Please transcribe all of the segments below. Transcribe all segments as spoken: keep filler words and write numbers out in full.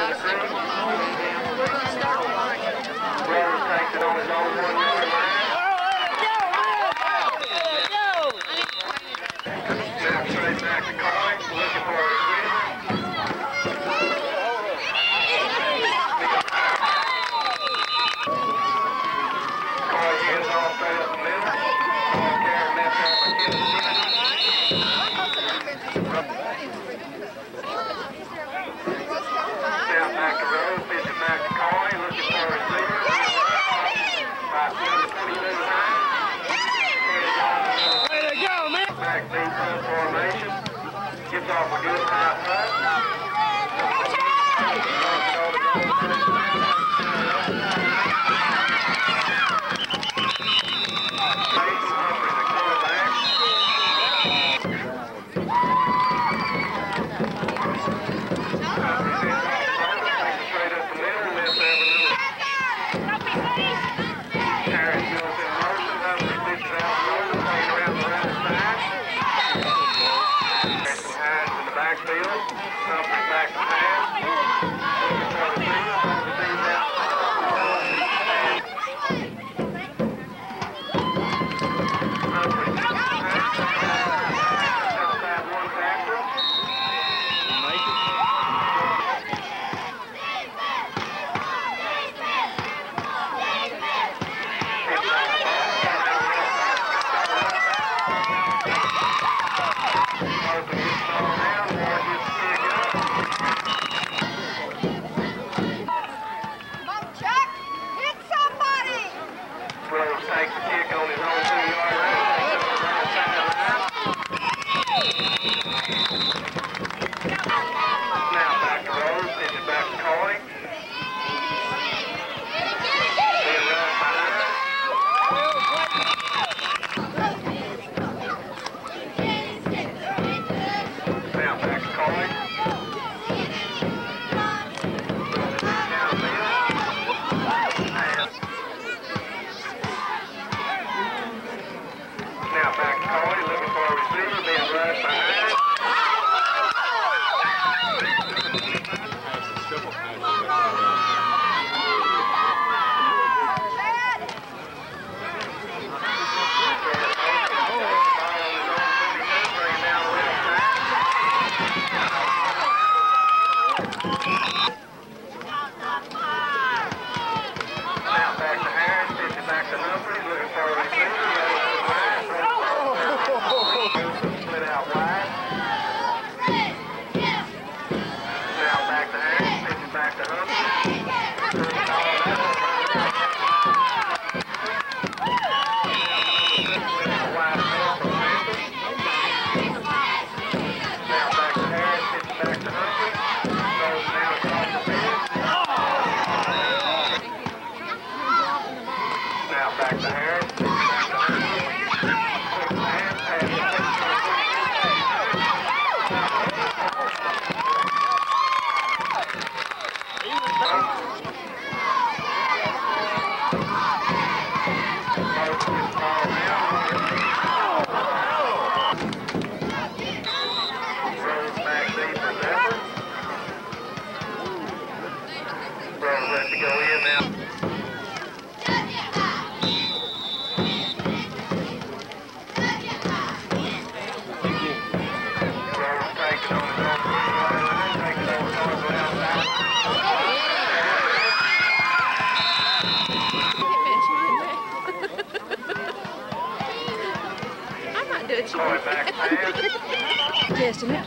Just a minute.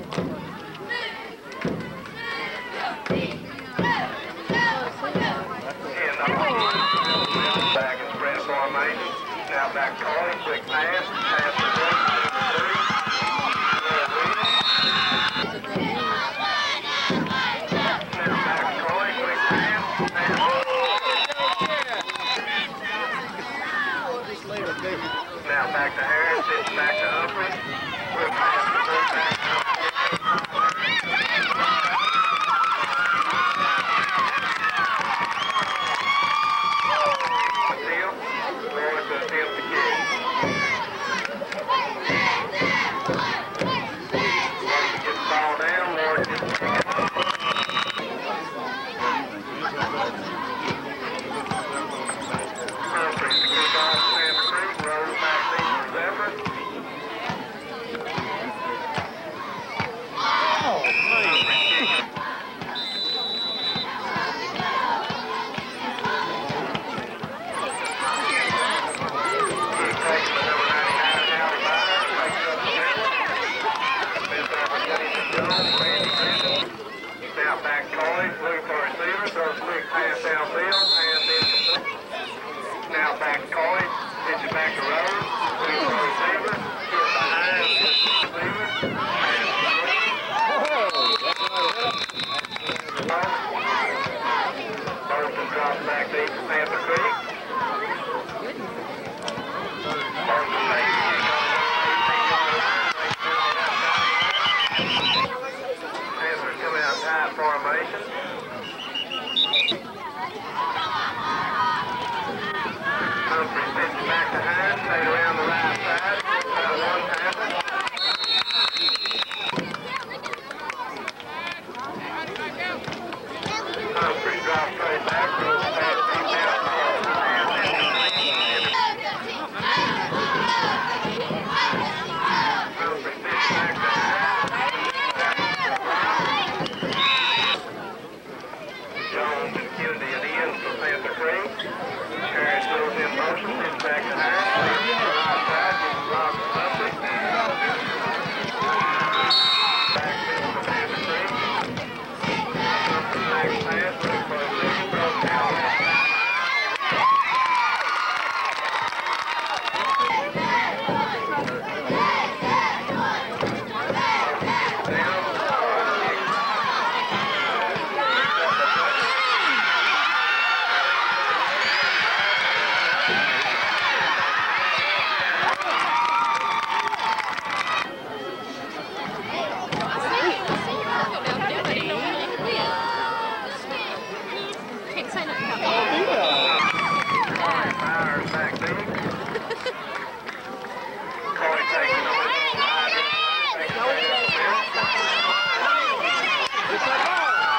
Back in spread formation. Now back calling, quick pass, pass to three. Now back calling, quick pass, pass. Now back to Harris, it's back to Humphrey. Quick pass to third back. formation. Humphrey pitches back to Hines, straight around the right side. Uh, one tackle. Humphrey drops straight back, throws it back, deep out. Humphrey pitches back to Jones and Kennedy at the end for Panther Creek. Harris goes in motion, pitches back to Hines. Right side, gets blocked for Humphrey. Back pitch for Panther Creek. Humphrey makes pass, looks for a lead, throws down left side. Fires back deep. Coy takes it on his own line. Takes it straight up the middle.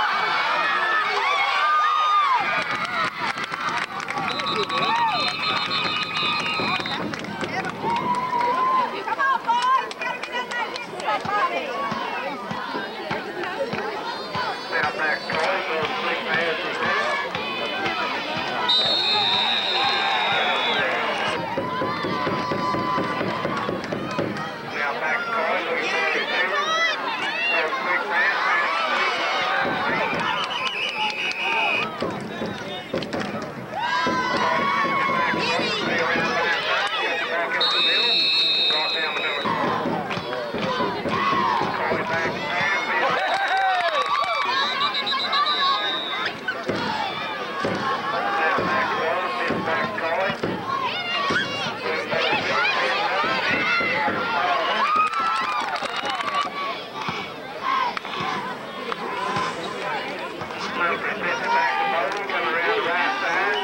Now back Coy, throws a quick pass to him. Now back to Coy, looking for a receiver. Throws a quick pass. Stay around the left side, gets it back up the middle. Brought down the number four. Coy back to pass. Now back to Coy, pitch back to Coy. Humphrey pitches back to Bowden, coming around the right side.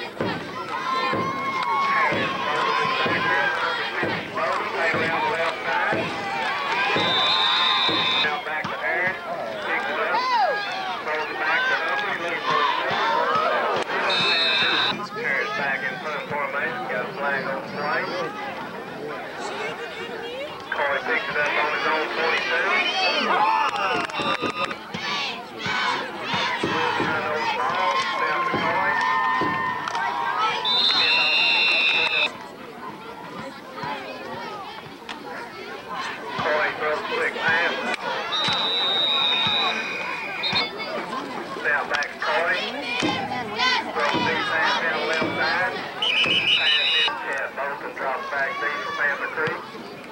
Harris Bowden is back there. Humphrey pitches to Bowden, straight around the left side. Now back to Harris, picks it up, throws it back to Humphrey, looking for a receiver. Harris back in front formation, got a flag on the play. Coy picks it up on his own forty-two. Quick pass. Now back to Coy. Throws a deep pass down the left side. Pass his chest. Bolton drops back deep for Panther Creek.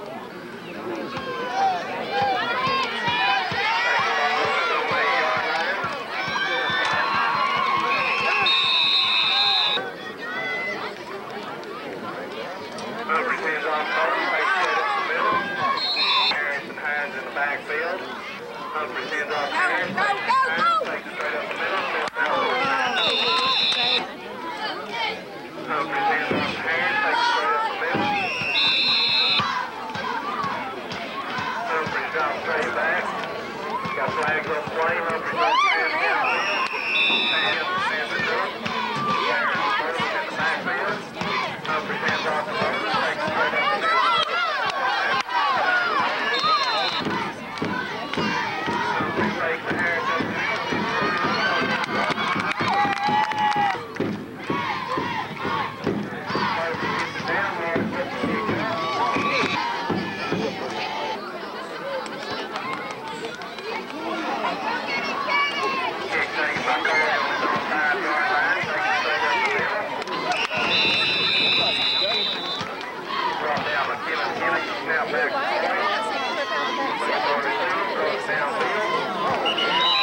Humphrey sends off Bowden, takes it up the middle. Harris and Hines in the backfield. Humphrey sends off Harris, takes it straight up the middle. Humphrey sends off Harris, takes it straight up the middle. Humphrey drops straight back. Got flags on the play. Humphrey drops pass downfield. Pass to Panther Creek. Harris and Bowden in the backfield. Humphrey sends off the Bowden, takes it straight up the middle. Humphrey takes the Harris up the middle. Humphrey gets it down there and puts the kick up. Kick taken by Coy on his own five-yard line, takes it straight up the middle. Brought down by Kenneth Kennedy, now back to Coy. Looking for a receiver, throws it downfield.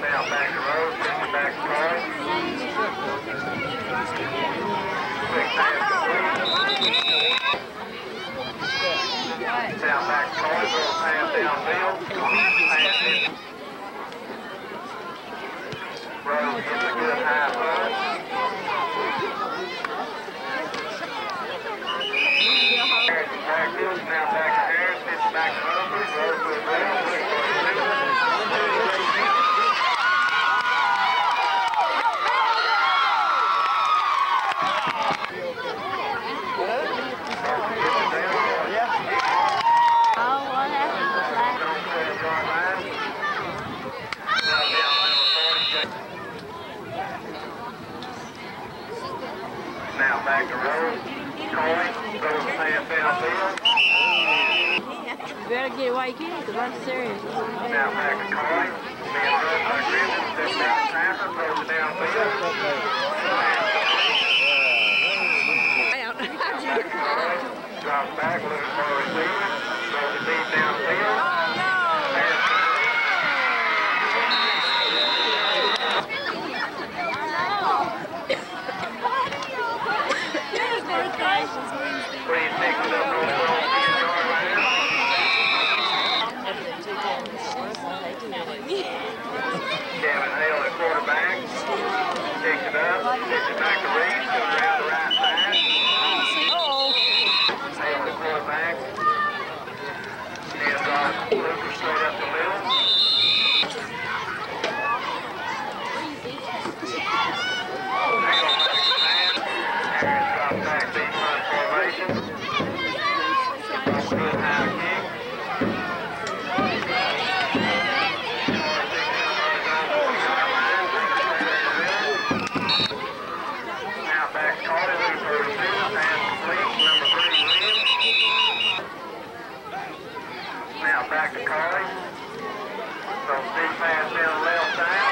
Now back to Rose, pitching back to Corey. Quick pass complete. Now back to Corey, little pass downfield. Pass in. Rose gets a good high punch. Harris is backfield, now back to Harris, pitching back to Humphrey. Rose to his left, looking for his middle. Now back to Rose. Coin. Rose pass downfield. You better get it while you can, because I'm serious. Now back to Coin. Being run by Griffin. Steps down to Tapper. Throws it downfield. Now back to Coin. Drops back. Looking for a receiver. Throws it deep downfield. Please pick it up on the ten-yard line. Kevin Hale at quarterback. Picks it up. Picks it back to Reed. Goes around the right side. Hale at quarterback. Hands off Lucas straight up the middle. Hale back to pass. Harris drops back deep front formation. Good high kick. Now back to Carter, looking for a receiver. Pass complete. Number three, Williams. Now back to Carter. Throws big pass down the left side.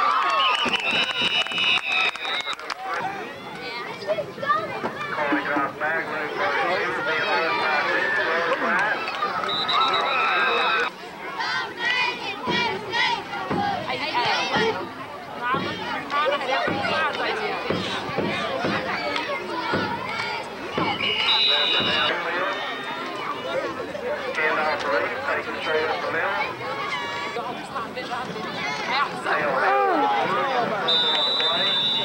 Carter drops back, looking for a receiver. Being led by Richard. Rose right. Handoff to Reed, takes it straight up the middle. Hale has on the play.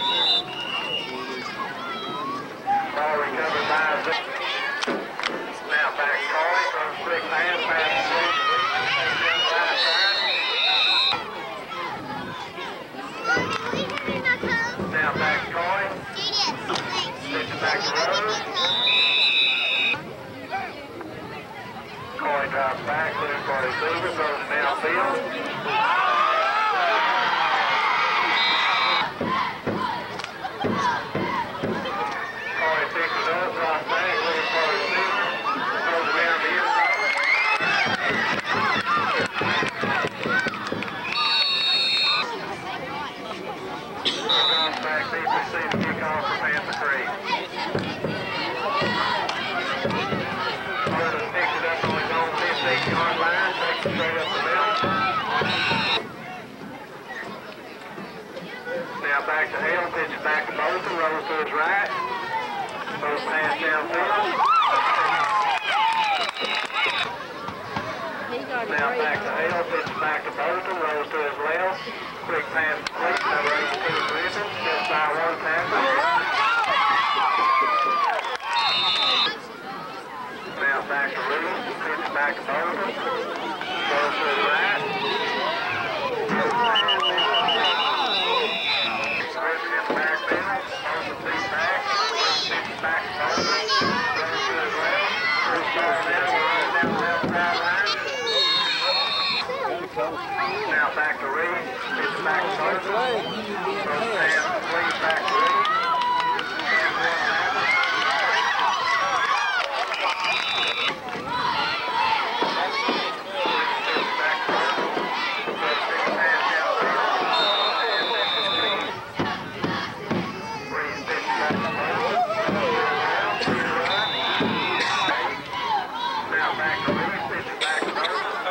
Ball recovered by Zeke. Now back to Carly, throws quick pass, pass to Reed. Takes down the right side. Now back to Carly. Pitch it back to Rose. Coy drops back, looking for a receiver, throws it downfield. Coy picks it up, drops back, looking for a receiver, throws it down the inside. Drops back, deep receiver, kickoff for Panther Creek. Curtis picks it up on his own fifteen-yard line, takes it straight up the middle. Now back to Hale, pitch it back to Bolton, rolls to his right. Throws pass downfield. Now back to Hale, pitch it back to Bolton, rolls to his left. Quick pass complete, number eighty-two Griffin, just by one tackle. Now back to Reed, pitch it back to Bolton, goes to his right. Griffin in the backfield, Bolton beat back, pitch it back to Bolton, goes to his left, first ball down, runs down the left sideline. Now back to Reed, pitch it back to Bolton, first pass complete back to Reed. Now back to Reed, pitch it back to Bolton.